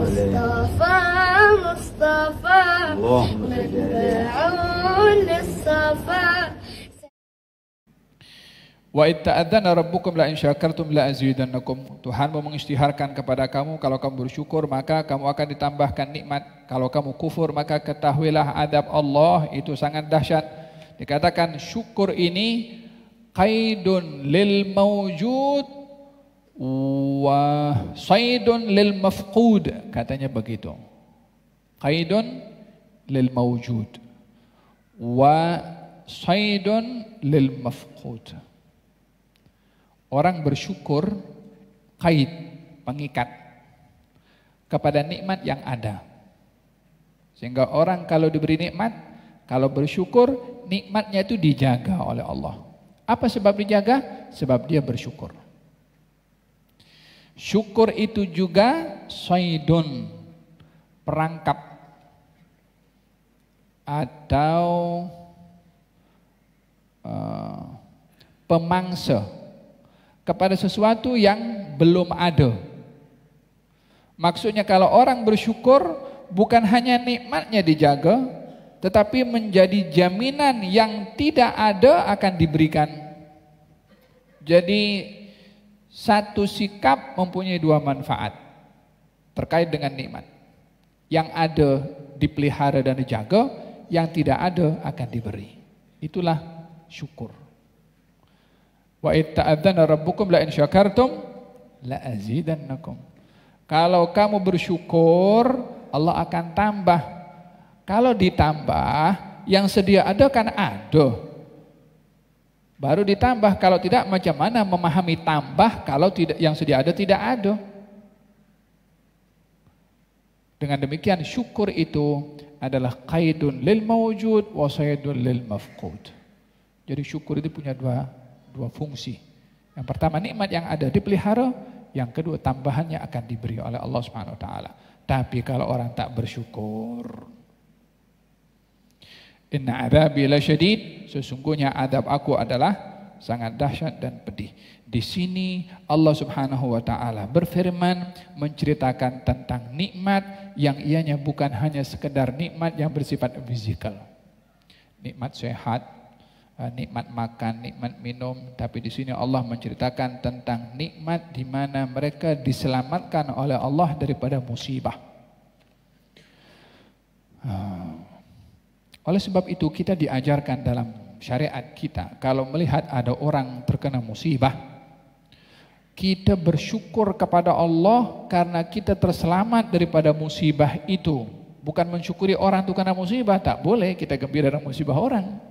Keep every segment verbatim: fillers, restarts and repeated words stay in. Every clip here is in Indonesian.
مصطفى مصطفى مدعون للصفا. Wa itta'adzana rabbukum la in syakartum la azidannakum. Tuhanmu mengisytiharkan kepada kamu, kalau kamu bersyukur maka kamu akan ditambahkan nikmat. Kalau kamu kufur maka ketahuilah adab Allah itu sangat dahsyat. Dikatakan syukur ini qaidun lil mawjud wa saidun lil mafqud, katanya begitu. Qaidun lil mawjud wa saidun lil mafqud. Orang bersyukur kait, pengikat kepada nikmat yang ada. Sehingga orang kalau diberi nikmat, kalau bersyukur, nikmatnya itu dijaga oleh Allah. Apa sebab dijaga? Sebab dia bersyukur. Syukur itu juga saidun, perangkap atau uh, pemangsa kepada sesuatu yang belum ada. Maksudnya kalau orang bersyukur, bukan hanya nikmatnya dijaga, tetapi menjadi jaminan yang tidak ada akan diberikan. Jadi satu sikap mempunyai dua manfaat terkait dengan nikmat. Yang ada dipelihara dan dijaga, yang tidak ada akan diberi. Itulah syukur. Wa itta'adzana rabbukum la in syakartum la azidannakum. Kalau kamu bersyukur, Allah akan tambah. Kalau ditambah, yang sedia ada kan ada. Baru ditambah, kalau tidak macam mana memahami tambah kalau tidak yang sedia ada tidak ada. Dengan demikian syukur itu adalah qaidun lil mawjud wa saydun lil mafqud. Jadi syukur itu punya dua dua fungsi. Yang pertama nikmat yang ada dipelihara, yang kedua tambahannya akan diberi oleh Allah Subhanahu wa taala. Tapi kalau orang tak bersyukur, inna adzabi lasyadid, sesungguhnya adab aku adalah sangat dahsyat dan pedih. Di sini Allah Subhanahu wa taala berfirman menceritakan tentang nikmat yang ianya bukan hanya sekedar nikmat yang bersifat fisikal. Nikmat sehat, nikmat makan, nikmat minum, tapi di sini Allah menceritakan tentang nikmat di mana mereka diselamatkan oleh Allah daripada musibah. Oleh sebab itu kita diajarkan dalam syariat kita, kalau melihat ada orang terkena musibah, kita bersyukur kepada Allah karena kita terselamat daripada musibah itu. Bukan mensyukuri orang itu kena musibah, tak boleh kita gembira dengan musibah orang.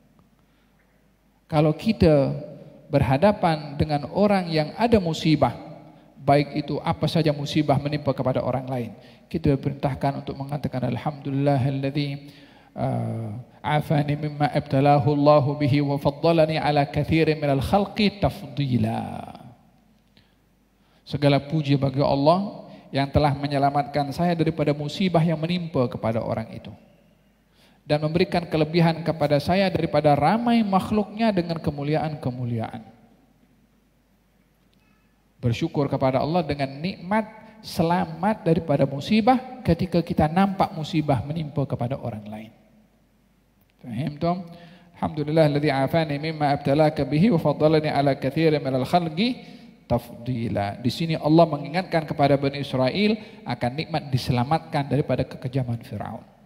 Kalau kita berhadapan dengan orang yang ada musibah, baik itu apa saja musibah menimpa kepada orang lain, kita diperintahkan untuk mengatakan alhamdulillahilladzi uh, afani mimma ibtalahu Allahu bihi wa faddalani ala katsirin minal khalqi tafdila. Segala puji bagi Allah yang telah menyelamatkan saya daripada musibah yang menimpa kepada orang itu, dan memberikan kelebihan kepada saya daripada ramai makhluknya dengan kemuliaan-kemuliaan. Bersyukur kepada Allah dengan nikmat selamat daripada musibah ketika kita nampak musibah menimpa kepada orang lain. Faham tom? Alhamdulillahilladzi afani mimma abtalaka bihi wa faddalani ala katsirin minal khalqi tafdila. Di sini Allah mengingatkan kepada Bani Israel akan nikmat diselamatkan daripada kekejaman Firaun.